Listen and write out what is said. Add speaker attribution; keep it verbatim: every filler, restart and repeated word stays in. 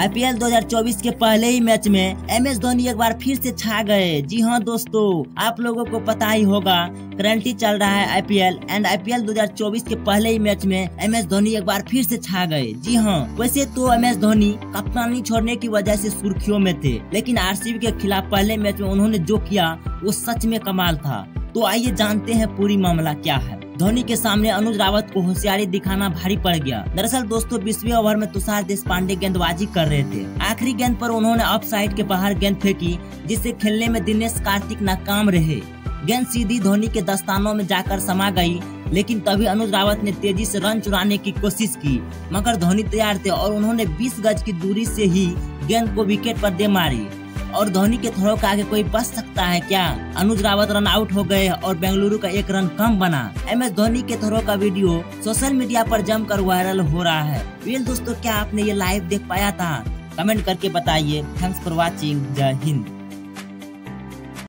Speaker 1: IPL दो हज़ार चौबीस के पहले ही मैच में एम एस धोनी एक बार फिर से छा गए। जी हाँ दोस्तों, आप लोगों को पता ही होगा करंटली चल रहा है आईपीएल एंड आईपीएल दो हज़ार चौबीस के पहले ही मैच में एम एस धोनी एक बार फिर से छा गए। जी हाँ, वैसे तो एम एस धोनी कप्तानी छोड़ने की वजह से सुर्खियों में थे, लेकिन आरसीबी के खिलाफ पहले मैच में उन्होंने जो किया वो सच में कमाल था। तो आइए जानते हैं पूरी मामला क्या है। धोनी के सामने अनुज रावत को होशियारी दिखाना भारी पड़ गया। दरअसल दोस्तों, बीसवें ओवर में तुषार देशपांडे गेंदबाजी कर रहे थे। आखिरी गेंद पर उन्होंने ऑफ साइड के बाहर गेंद फेंकी, जिससे खेलने में दिनेश कार्तिक नाकाम रहे। गेंद सीधी धोनी के दस्तानों में जाकर समा गई, लेकिन तभी अनुज रावत ने तेजी से रन चुराने की कोशिश की, मगर धोनी तैयार थे और उन्होंने बीस गज की दूरी से ही गेंद को विकेट पर दे मारी। और धोनी के थ्रो के आगे कोई बच सकता है क्या? अनुज रावत रन आउट हो गए और बेंगलुरु का एक रन कम बना। एम एस धोनी के थ्रो का वीडियो सोशल मीडिया पर जमकर वायरल हो रहा है। वेल दोस्तों, क्या आपने ये लाइव देख पाया था? कमेंट करके बताइए। Thanks for watching. जय हिंद।